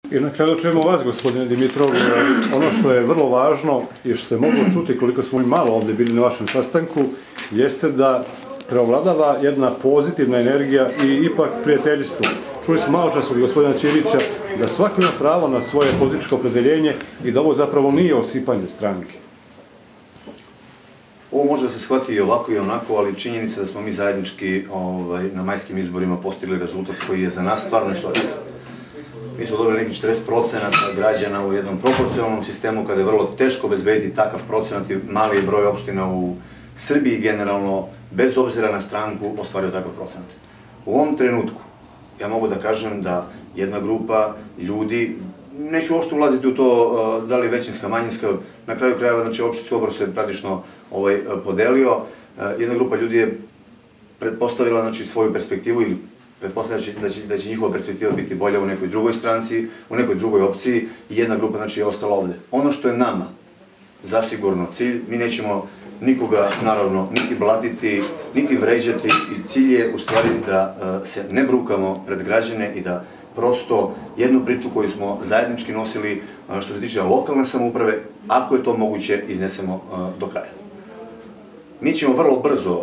I na kraju čujemo vas, gospodine Dimitrov, ono što je vrlo važno i što se moglo čuti koliko smo i malo ovde bili na vašem sastanku, jeste da preovladava jedna pozitivna energija i ipak prijateljstvo. Čuli smo malo čas od gospodina Ćirića da svako ima pravo na svoje političko opredeljenje i da ovo zapravo nije osipanje stranke. Ovo može da se shvati i ovako i onako, ali činjenica da smo mi zajednički na majskim izborima postigli rezultat koji je za nas stvarno istorijski. Mi smo dobili nekih 40% građana u jednom proporcionalnom sistemu, kada je vrlo teško obezbediti takav procenat i mali broj opština u Srbiji generalno, bez obzira na stranku, ostvario takav procenat. U ovom trenutku, ja mogu da kažem da jedna grupa ljudi, neću uopšte ulaziti u to da li je većinska, manjinska, na kraju krajeva, znači opštinski odbor se praktično podelio, jedna grupa ljudi je pretpostavila svoju perspektivu ili pretpostavlja da će njihova perspektiva biti bolja u nekoj drugoj stranci, u nekoj drugoj opciji i jedna grupa je ostala ovde. Ono što je nama zasigurno cilj, mi nećemo nikoga, naravno, niti blatiti, niti vređati i cilj je u stvari da se ne brukamo pred građane i da prosto jednu priču koju smo zajednički nosili što se tiče lokalne samouprave, ako je to moguće, iznesemo do kraja. Mi ćemo vrlo brzo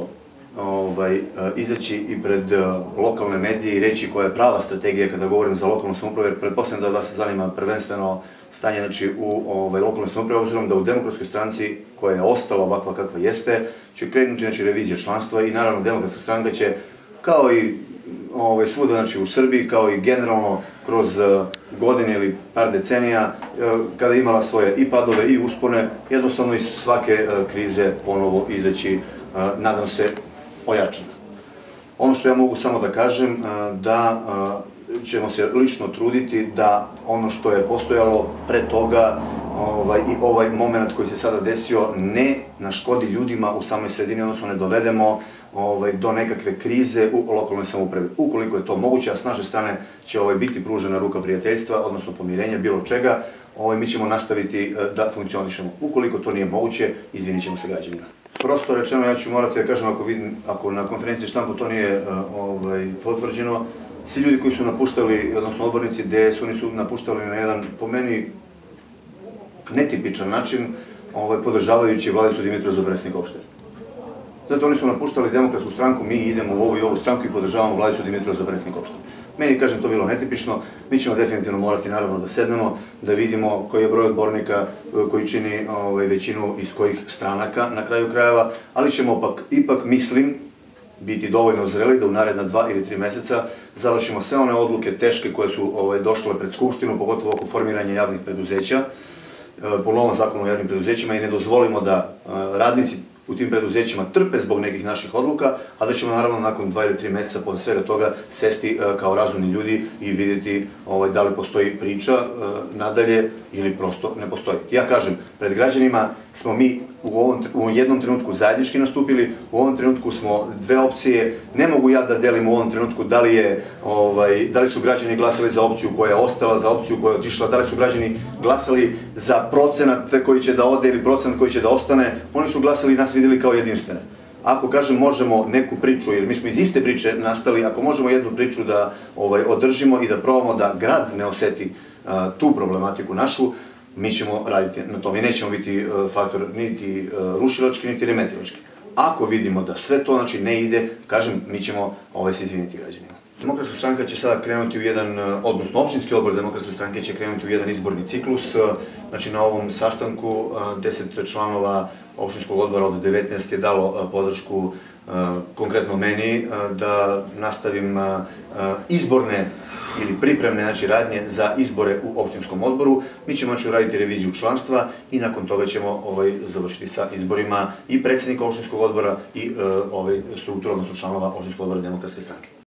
izaći i pred lokalne medije i reći koja je prava strategija kada govorim za lokalnu samoupravu, jer pretpostavljam da vas zanima prvenstveno stanje u lokalnoj samoupravi, obzirom da u Demokratskoj stranci, koja je ostala ovakva kakva jeste, će krenuti revizija članstva i naravno Demokratska stranka će, kao i svuda u Srbiji, kao i generalno kroz godine ili par decenija, kada je imala svoje i padove i uspone, jednostavno iz svake krize ponovo izaći, nadam se, ojačana. Ono što ja mogu samo da kažem, da ćemo se lično truditi da ono što je postojalo pre toga i ovaj moment koji se sada desio ne naškodi ljudima u samoj sredini, odnosno ne dovedemo do nekakve krize u lokalnoj samoupravi. Ukoliko je to moguće, a s naše strane će biti pružena ruka prijateljstva, odnosno pomirenja, bilo čega, mi ćemo nastaviti da funkcionišemo. Ukoliko to nije moguće, izvinit ćemo se građanima. Prosto rečeno, ja ću morati da kažem, ako na konferenciji štampu to nije potvrđeno, svi ljudi koji su napuštali, odnosno odbornici DS, oni su napuštali na jedan, po meni, netipičan način, podržavajući Vladicu Dimitrova za predsednika opštine. Zato oni su napuštali Demokratsku stranku, mi idemo u ovu i ovu stranku i podržavamo Vladicu Dimitrova za predsednika opštine. Meni, kažem, to bilo netipično, mi ćemo definitivno morati naravno da sednemo, da vidimo koji je broj odbornika koji čini većinu iz kojih stranaka na kraju krajeva, ali ćemo ipak, mislim, biti dovoljno zreli da u naredna 2 ili 3 meseca završimo sve one odluke teške koje su došle pred Skupštinu, pogotovo oko formiranja javnih preduzeća, po novom zakonu o javnim preduzećima i ne dozvolimo da radnici u tim preduzećima trpe zbog nekih naših odluka, a da ćemo naravno nakon 2 ili 3 meseca posle svega toga sesti kao razumni ljudi i vidjeti da li postoji priča nadalje ili prosto ne postoji. Ja kažem, pred građanima smo mi u jednom trenutku zajednički nastupili, u ovom trenutku smo dve opcije, ne mogu ja da delim u ovom trenutku da li su građani glasali za opciju koja je ostala, za opciju koja je otišla, da li su građani glasali za procenat koji će da ode ili procenat koji će da ostane, oni su glasali i nas videli kao jedinstvene. Ako, kažem, možemo neku priču, jer mi smo iz iste priče nastali, ako možemo jednu priču da održimo i da probamo da grad ne oseti tu problematiku našu, mi ćemo raditi na tome i nećemo biti faktor niti rušilački, niti remetilački. Ako vidimo da sve to ne ide, kažem, mi ćemo se izviniti građanima. Demokratska stranka će sada krenuti u jedan, odnosno opštinski odbor Demokratske stranke će krenuti u jedan izborni ciklus. Znači, na ovom sastanku 10 članova opštinskog odbora od 19 je dalo podršku konkretno meni da nastavim izborne ili pripremne radnje za izbore u opštinskom odboru. Mi ćemo uraditi reviziju članstva i nakon toga ćemo završiti sa izborima i predsednika opštinskog odbora i struktura, odnosno članova opštinskog odbora Demokratske stranke.